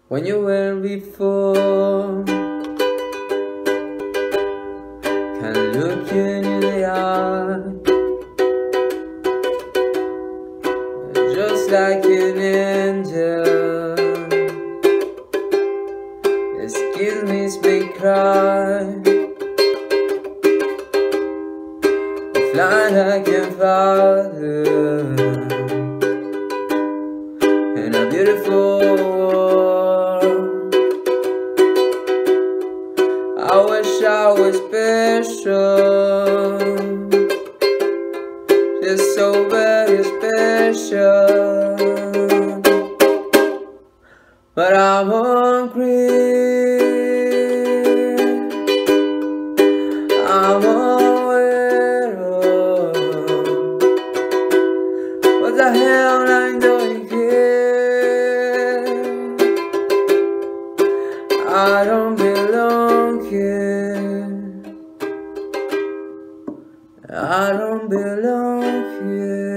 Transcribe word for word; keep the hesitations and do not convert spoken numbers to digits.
when you were before. Can look you in the eye, just like an angel. This kiss makes me cry, fly like a father in a beautiful world. I wish I was special, just so very special, but I'm hungry, I'm aware of what the hell I'm doing here. I don't belong here, I don't belong here.